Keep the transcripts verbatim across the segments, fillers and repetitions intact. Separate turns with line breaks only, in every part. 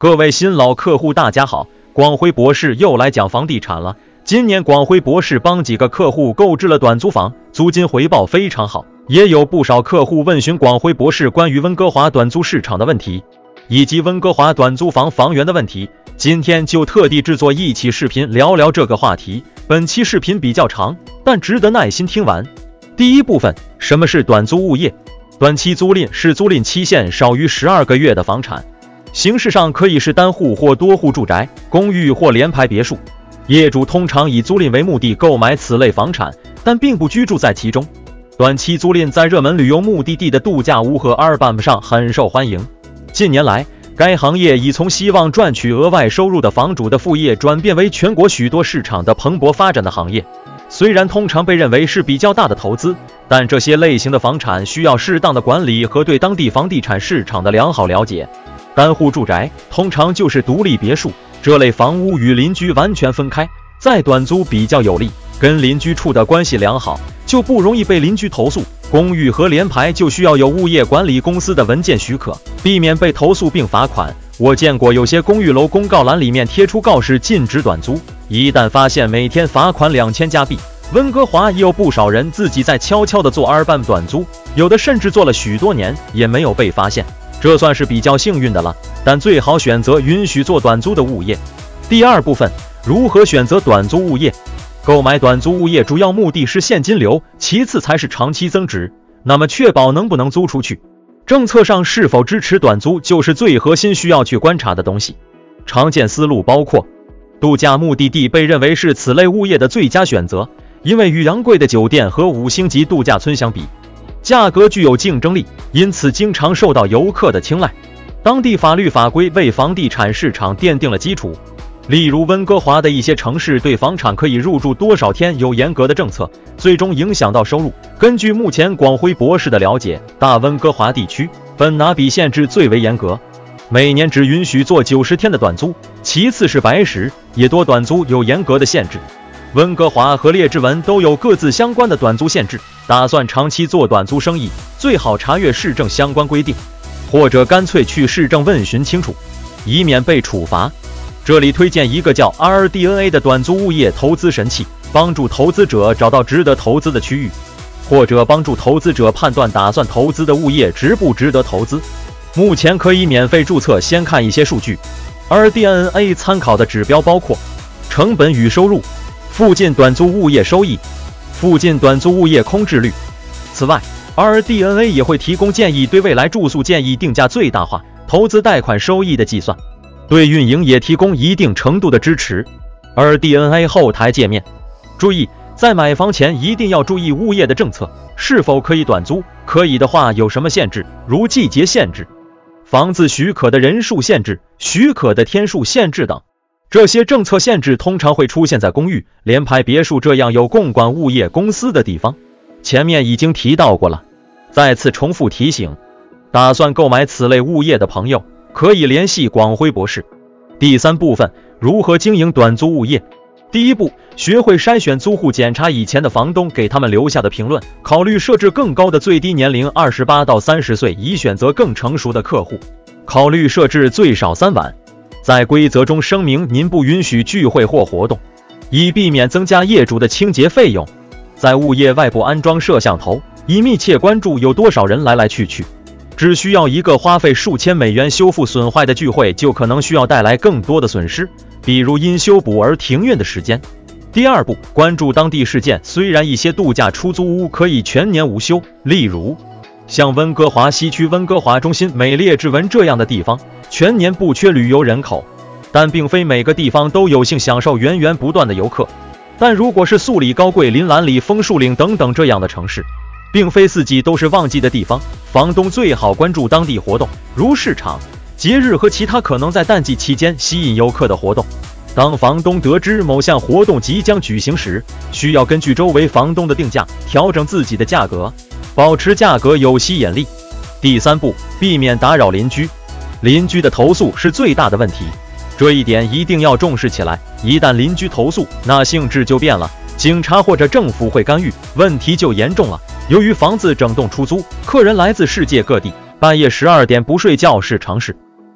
各位新老客户大家好，广辉博士又来讲房地产了。今年广辉博士帮几个客户购置了短租房，租金回报非常好，也有不少客户问询广辉博士关于温哥华短租市场的问题，以及温哥华短租房房源的问题。今天就特地制作一期视频聊聊这个话题。本期视频比较长，但值得耐心听完。第一部分，什么是短租物业？短期租赁是租赁期限少于十二个月的房产，形式上可以是单户或多户住宅、公寓或联排别墅。业主通常以租赁为目的购买此类房产，但并不居住在其中。短期租赁在热门旅游目的地的度假屋和 Airbnb 上很受欢迎。近年来，该行业已从希望赚取额外收入的房主的副业，转变为全国许多市场的蓬勃发展的行业。虽然通常被认为是比较大的投资，但这些类型的房产需要适当的管理和对当地房地产市场的良好了解。单户住宅通常就是独立别墅，这类房屋与邻居完全分开，在短租比较有利，跟邻居处的关系良好，就不容易被邻居投诉。公寓和联排就需要有物业管理公司的文件许可，避免被投诉并罚款。我见过有些公寓楼公告栏里面贴出告示禁止短租，一旦发现每天罚款两千加币。温哥华也有不少人自己在悄悄地做 Airbnb 短租，有的甚至做了许多年也没有被发现，这算是比较幸运的了。但最好选择允许做短租的物业。第二部分，如何选择短租物业？购买短租物业主要目的是现金流，其次才是长期增值。那么确保能不能租出去，政策上是否支持短租，就是最核心需要去观察的东西。常见思路包括，度假目的地被认为是此类物业的最佳选择，因为与昂贵的酒店和五星级度假村相比，价格具有竞争力，因此经常受到游客的青睐。当地法律法规为房地产市场奠定了基础，例如温哥华的一些城市对房产可以入住多少天有严格的政策，最终影响到收入。根据目前广辉博士的了解，大温哥华地区本拿比限制最为严格，每年只允许做九十天的短租，其次是白石，也多短租有严格的限制。温哥华和列治文都有各自相关的短租限制，打算长期做短租生意，最好查阅市政相关规定，或者干脆去市政问询清楚，以免被处罚。这里推荐一个叫 R D N A 的短租物业投资神器，帮助投资者找到值得投资的区域，或者帮助投资者判断打算投资的物业值不值得投资。目前可以免费注册，先看一些数据。R D N A 参考的指标包括成本与收入、附近短租物业收益、附近短租物业空置率。此外， R D N A 也会提供建议，对未来住宿建议定价最大化、投资贷款收益的计算，对运营也提供一定程度的支持。R D N A 后台界面，注意，在买房前一定要注意物业的政策，是否可以短租，可以的话有什么限制，如季节限制、房子许可的人数限制、许可的天数限制等。这些政策限制通常会出现在公寓、联排别墅这样有共管物业公司的地方，前面已经提到过了，再次重复提醒，打算购买此类物业的朋友可以联系广辉博士。第三部分，如何经营短租物业？第一步，学会筛选租户，检查以前的房东给他们留下的评论，考虑设置更高的最低年龄二十八到三十岁，以选择更成熟的客户。考虑设置最少三晚，在规则中声明您不允许聚会或活动，以避免增加业主的清洁费用。在物业外部安装摄像头，以密切关注有多少人来来去去。只需要一个花费数千美元修复损坏的聚会，就可能需要带来更多的损失，比如因修补而停运的时间。第二步，关注当地事件。虽然一些度假出租屋可以全年无休，例如像温哥华西区、温哥华中心、美列治文这样的地方，全年不缺旅游人口，但并非每个地方都有幸享受源源不断的游客。但如果是素里、高贵、林兰里、枫树岭等等这样的城市，并非四季都是旺季的地方，房东最好关注当地活动，如市场、节日和其他可能在淡季期间吸引游客的活动。当房东得知某项活动即将举行时，需要根据周围房东的定价调整自己的价格，保持价格有吸引力。第三步，避免打扰邻居。邻居的投诉是最大的问题，这一点一定要重视起来。一旦邻居投诉，那性质就变了，警察或者政府会干预，问题就严重了。由于房子整栋出租，客人来自世界各地，半夜十二点不睡觉是常事。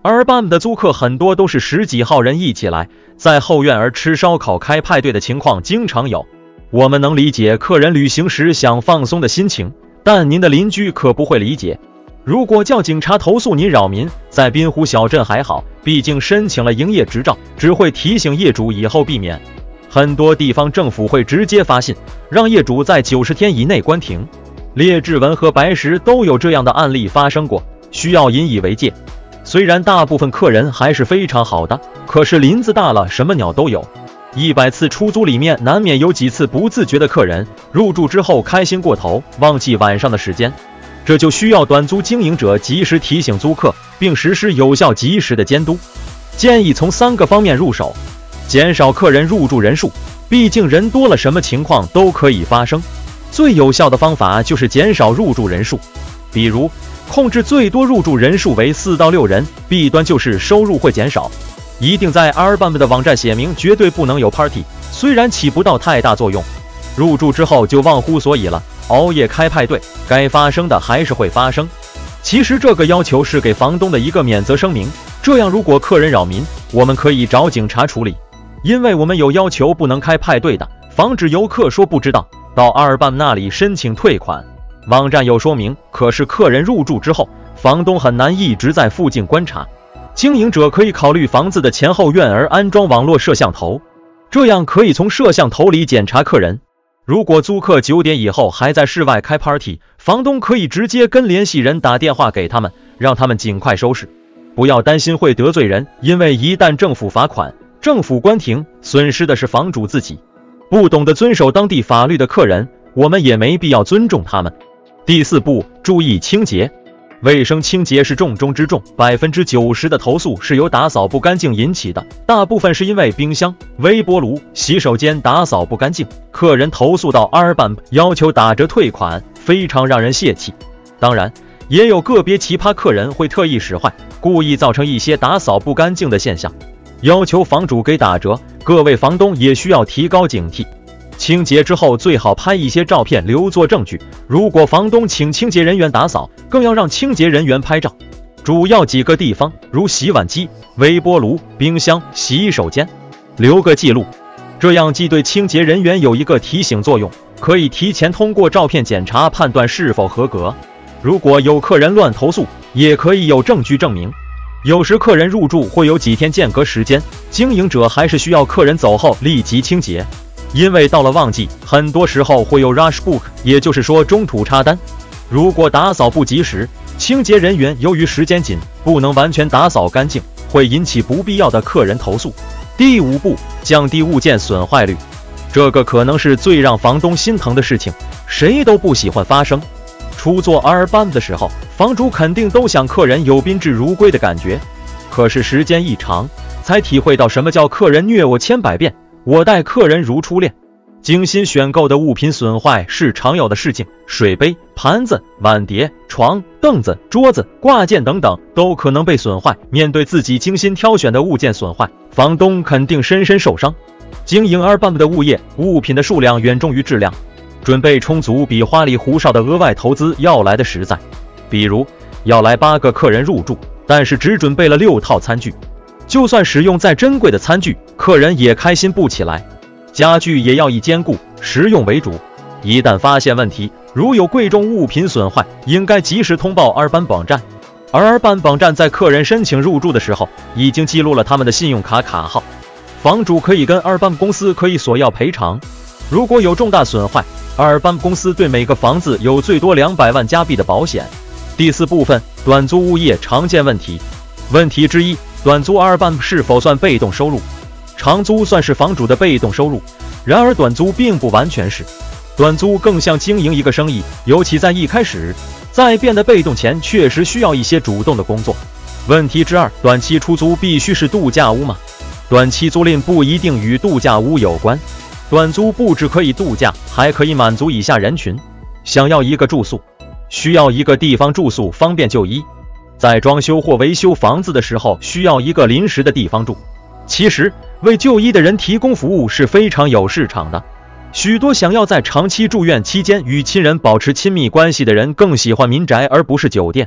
而 B A M 的租客很多都是十几号人一起来，在后院儿吃烧烤开派对的情况经常有。我们能理解客人旅行时想放松的心情，但您的邻居可不会理解。如果叫警察投诉您扰民，在滨湖小镇还好，毕竟申请了营业执照，只会提醒业主以后避免。很多地方政府会直接发信，让业主在九十天以内关停。列治文和白石都有这样的案例发生过，需要引以为戒。虽然大部分客人还是非常好的，可是林子大了，什么鸟都有。一百次出租里面，难免有几次不自觉的客人入住之后开心过头，忘记晚上的时间。这就需要短租经营者及时提醒租客，并实施有效及时的监督。建议从三个方面入手：减少客人入住人数，毕竟人多了，什么情况都可以发生。最有效的方法就是减少入住人数，比如控制最多入住人数为四到六人，弊端就是收入会减少。一定在 R B A M 的网站写明，绝对不能有 party， 虽然起不到太大作用，入住之后就忘乎所以了，熬夜开派对，该发生的还是会发生。其实这个要求是给房东的一个免责声明，这样如果客人扰民，我们可以找警察处理，因为我们有要求不能开派对的，防止游客说不知道，到 R B A M 那里申请退款。网站有说明，可是客人入住之后，房东很难一直在附近观察。经营者可以考虑房子的前后院儿安装网络摄像头，这样可以从摄像头里检查客人。如果租客九点以后还在室外开 party， 房东可以直接跟联系人打电话给他们，让他们尽快收拾。不要担心会得罪人，因为一旦政府罚款、政府关停，损失的是房主自己。不懂得遵守当地法律的客人，我们也没必要尊重他们。第四步，注意清洁。卫生清洁是重中之重， 百分之九十 的投诉是由打扫不干净引起的，大部分是因为冰箱、微波炉、洗手间打扫不干净。客人投诉到 R B A M 要求打折退款，非常让人泄气。当然，也有个别奇葩客人会特意使坏，故意造成一些打扫不干净的现象，要求房主给打折。各位房东也需要提高警惕。清洁之后最好拍一些照片留作证据，如果房东请清洁人员打扫，更要让清洁人员拍照。主要几个地方如洗碗机、微波炉、冰箱、洗手间留个记录，这样既对清洁人员有一个提醒作用，可以提前通过照片检查判断是否合格。如果有客人乱投诉，也可以有证据证明。有时客人入住会有几天间隔时间，经营者还是需要客人走后立即清洁。因为到了旺季，很多时候会有 rush book， 也就是说中途插单。如果打扫不及时，清洁人员由于时间紧，不能完全打扫干净，会引起不必要的客人投诉。第五步，降低物件损坏率。这个可能是最让房东心疼的事情，谁都不喜欢发生。出做 R B A M 的时候，房主肯定都想客人有宾至如归的感觉，可是时间一长，才体会到什么叫客人虐我千百遍，我待客人如初恋。精心选购的物品损坏是常有的事情，水杯、盘子、碗碟、床、凳子、桌子、挂件等等都可能被损坏。面对自己精心挑选的物件损坏，房东肯定深深受伤。经营 R B A M 的物业，物品的数量远重于质量，准备充足比花里胡哨的额外投资要来的实在。比如要来八个客人入住，但是只准备了六套餐具，就算使用再珍贵的餐具，客人也开心不起来。家具也要以坚固、实用为主。一旦发现问题，如有贵重物品损坏，应该及时通报 R B A M 网站。而 R B A M 网站在客人申请入住的时候，已经记录了他们的信用卡卡号。房主可以跟 R B A M 公司可以索要赔偿。如果有重大损坏， R B A M 公司对每个房子有最多两百万加币的保险。第四部分，短租物业常见问题。问题之一，短租 R B A M 是否算被动收入？长租算是房主的被动收入，然而短租并不完全是。短租更像经营一个生意，尤其在一开始，在变得被动前，确实需要一些主动的工作。问题之二，短期出租必须是度假屋吗？短期租赁不一定与度假屋有关。短租不只可以度假，还可以满足以下人群：想要一个住宿，需要一个地方住宿方便就医，在装修或维修房子的时候需要一个临时的地方住。其实为就医的人提供服务是非常有市场的，许多想要在长期住院期间与亲人保持亲密关系的人更喜欢民宅而不是酒店。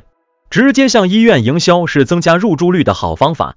直接向医院营销是增加入住率的好方法。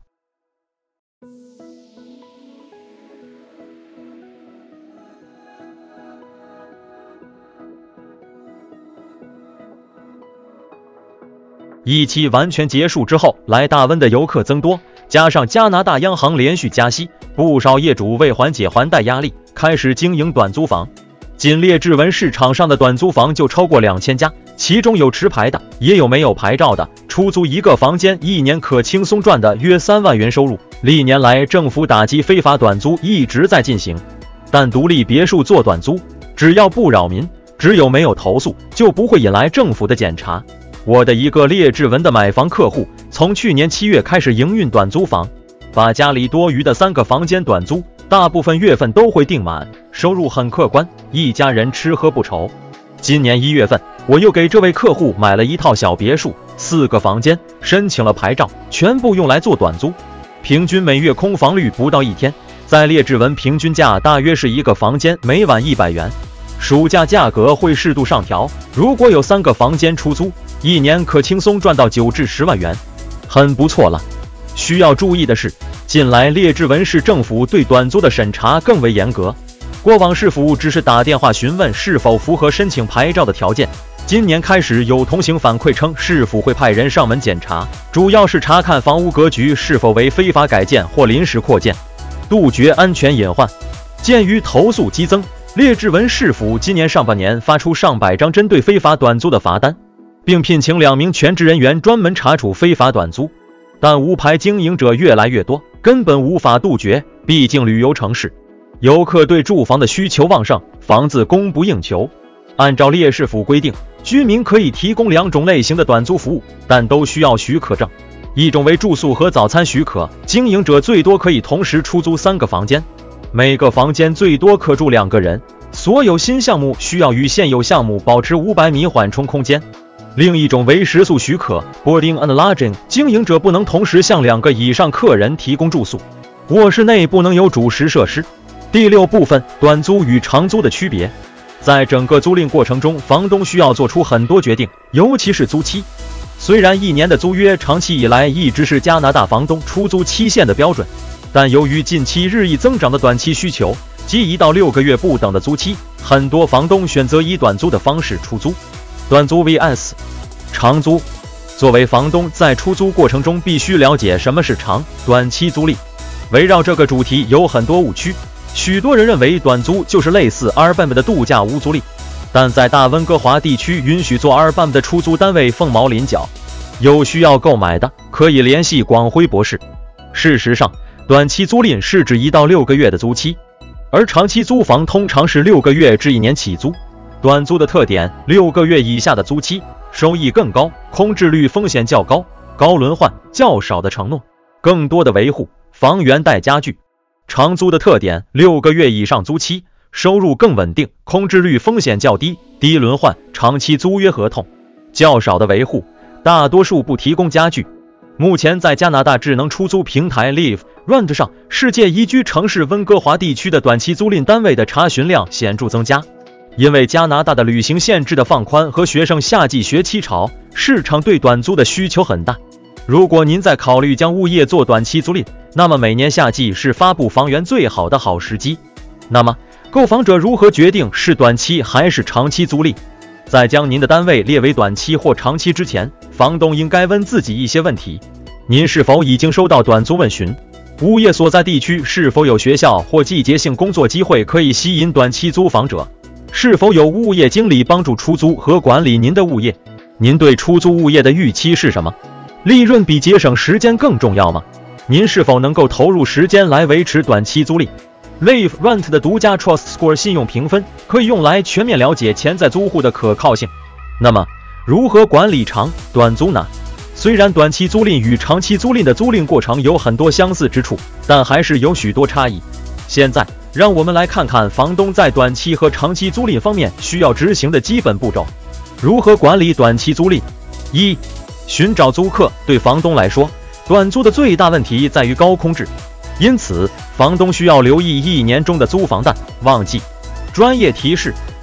疫期完全结束之后，来大温的游客增多，加上加拿大央行连续加息，不少业主为缓解还贷压力，开始经营短租房。仅列治文市场上的短租房就超过两千家，其中有持牌的，也有没有牌照的。出租一个房间，一年可轻松赚的约三万元收入。历年来，政府打击非法短租一直在进行，但独立别墅做短租，只要不扰民，只有没有投诉，就不会引来政府的检查。我的一个列治文的买房客户，从去年七月开始营运短租房，把家里多余的三个房间短租，大部分月份都会订满，收入很可观，一家人吃喝不愁。今年一月份，我又给这位客户买了一套小别墅，四个房间，申请了牌照，全部用来做短租，平均每月空房率不到一天，在列治文平均价大约是一个房间每晚一百元。暑假价格会适度上调，如果有三个房间出租，一年可轻松赚到九至十万元，很不错了。需要注意的是，近来列治文市政府对短租的审查更为严格，过往市府只是打电话询问是否符合申请牌照的条件，今年开始有同行反馈称，市府会派人上门检查，主要是查看房屋格局是否为非法改建或临时扩建，杜绝安全隐患。鉴于投诉激增，列治文市府今年上半年发出上百张针对非法短租的罚单，并聘请两名全职人员专门查处非法短租，但无牌经营者越来越多，根本无法杜绝。毕竟旅游城市，游客对住房的需求旺盛，房子供不应求。按照列市府规定，居民可以提供两种类型的短租服务，但都需要许可证。一种为住宿和早餐许可，经营者最多可以同时出租三个房间，每个房间最多可住两个人。所有新项目需要与现有项目保持五百米缓冲空间。另一种为食宿许可 boarding and lodging， 经营者不能同时向两个以上客人提供住宿，卧室内不能有主食设施。第六部分，短租与长租的区别。在整个租赁过程中，房东需要做出很多决定，尤其是租期。虽然一年的租约长期以来一直是加拿大房东出租期限的标准，但由于近期日益增长的短期需求及一到六个月不等的租期，很多房东选择以短租的方式出租。短租 vs 长租。作为房东，在出租过程中必须了解什么是长短期租赁。围绕这个主题有很多误区，许多人认为短租就是类似 Airbnb 的度假屋租赁，但在大温哥华地区允许做 Airbnb 的出租单位凤毛麟角，有需要购买的可以联系广辉博士。事实上，短期租赁是指一到六个月的租期，而长期租房通常是六个月至一年起租。短租的特点，六个月以下的租期，收益更高，空置率风险较高，高轮换，较少的承诺，更多的维护，房源带家具。长租的特点，六个月以上租期，收入更稳定，空置率风险较低，低轮换，长期租约合同，较少的维护，大多数不提供家具。目前在加拿大智能出租平台 Live Rent 上，世界宜居城市温哥华地区的短期租赁单位的查询量显著增加。因为加拿大的旅行限制的放宽和学生夏季学期潮，市场对短租的需求很大。如果您在考虑将物业做短期租赁，那么每年夏季是发布房源最好的好时机。那么，购房者如何决定是短期还是长期租赁？在将您的单位列为短期或长期之前，房东应该问自己一些问题：您是否已经收到短租问询？物业所在地区是否有学校或季节性工作机会可以吸引短期租房者？是否有物业经理帮助出租和管理您的物业？您对出租物业的预期是什么？利润比节省时间更重要吗？您是否能够投入时间来维持短期租赁？ Live Rent 的独家 Trust Score 信用评分可以用来全面了解潜在租户的可靠性。那么，如何管理长短租呢？虽然短期租赁与长期租赁的租赁过程有很多相似之处，但还是有许多差异。现在，让我们来看看房东在短期和长期租赁方面需要执行的基本步骤。如何管理短期租赁？一、寻找租客。对房东来说，短租的最大问题在于高空置，因此房东需要留意一年中的租房淡旺季。专业提示：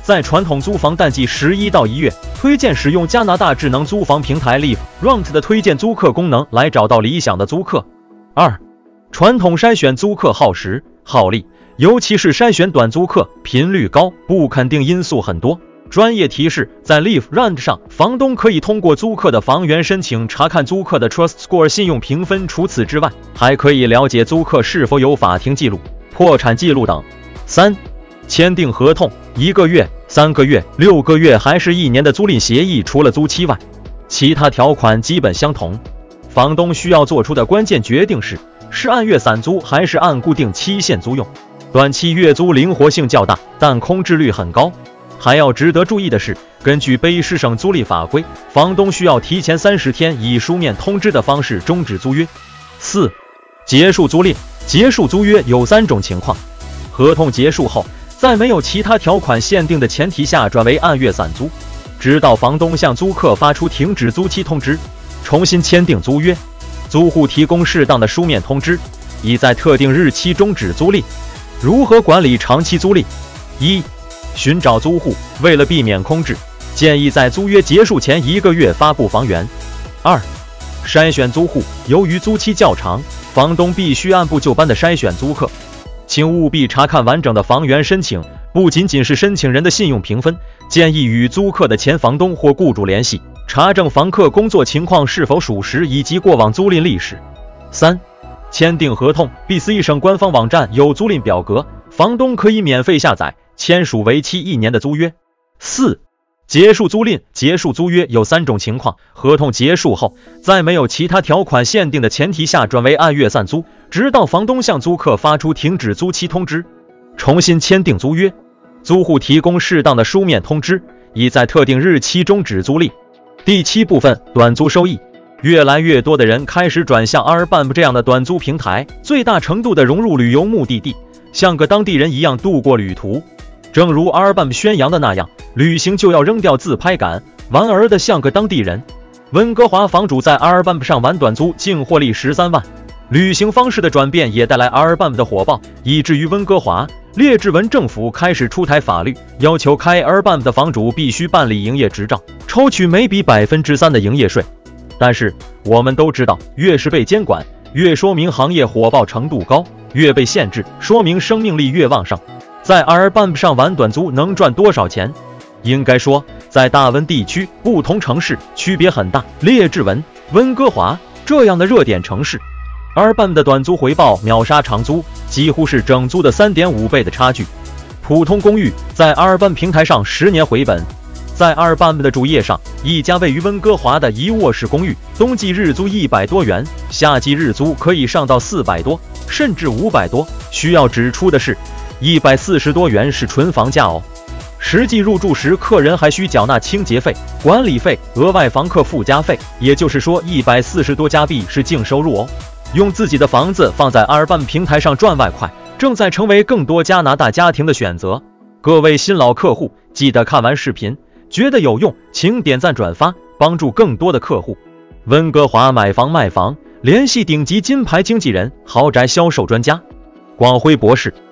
在传统租房淡季十一到一月，推荐使用加拿大智能租房平台 LiveRent 的推荐租客功能来找到理想的租客。二、传统筛选租客耗时耗力，尤其是筛选短租客频率高，不肯定因素很多。专业提示：在 LiveRent 上，房东可以通过租客的房源申请查看租客的 Trust Score 信用评分。除此之外，还可以了解租客是否有法庭记录、破产记录等。三、签订合同，一个月、三个月、六个月还是一年的租赁协议，除了租期外，其他条款基本相同。房东需要做出的关键决定是：是按月散租还是按固定期限租用。短期月租灵活性较大，但空置率很高。还要值得注意的是，根据卑诗省租赁法规，房东需要提前三十天以书面通知的方式终止租约。四、结束租赁。结束租约有三种情况：合同结束后，在没有其他条款限定的前提下转为按月散租，直到房东向租客发出停止租期通知，重新签订租约。租户提供适当的书面通知，已在特定日期终止租赁。如何管理长期租赁？一、寻找租户，为了避免空置，建议在租约结束前一个月发布房源。二、筛选租户，由于租期较长，房东必须按部就班地筛选租客，请务必查看完整的房源申请，不仅仅是申请人的信用评分，建议与租客的前房东或雇主联系，查证房客工作情况是否属实以及过往租赁历史。三、签订合同。B C 省官方网站有租赁表格，房东可以免费下载，签署为期一年的租约。四、结束租赁。结束租约有三种情况：合同结束后，在没有其他条款限定的前提下转为按月散租，直到房东向租客发出停止租期通知，重新签订租约。租户提供适当的书面通知，已在特定日期终止租赁。第七部分，短租收益。越来越多的人开始转向 Airbnb 这样的短租平台，最大程度地融入旅游目的地，像个当地人一样度过旅途。正如 Airbnb 宣扬的那样，旅行就要扔掉自拍感，玩儿的像个当地人。温哥华房主在 Airbnb 上玩短租竟获利十三万。旅行方式的转变也带来 Airbnb 的火爆，以至于温哥华列治文政府开始出台法律，要求开 Airbnb 的房主必须办理营业执照，抽取每笔百分之三的营业税。但是我们都知道，越是被监管，越说明行业火爆程度高；越被限制，说明生命力越旺盛。在 Airbnb 上玩短租能赚多少钱？应该说，在大温地区，不同城市区别很大。列治文、温哥华这样的热点城市， Airbnb 的短租回报秒杀长租，几乎是整租的 三点五倍的差距。普通公寓在 Airbnb 平台上十年回本。在 Airbnb 的主页上，一家位于温哥华的一卧室公寓，冬季日租一百多元，夏季日租可以上到四百多，甚至五百多。需要指出的是，一百四十多元是纯房价哦。实际入住时，客人还需缴纳清洁费、管理费、额外房客附加费，也就是说，一百四十多加币是净收入哦。用自己的房子放在 Airbnb 平台上赚外快，正在成为更多加拿大家庭的选择。各位新老客户，记得看完视频觉得有用，请点赞转发，帮助更多的客户。温哥华买房卖房，联系顶级金牌经纪人、豪宅销售专家广辉博士。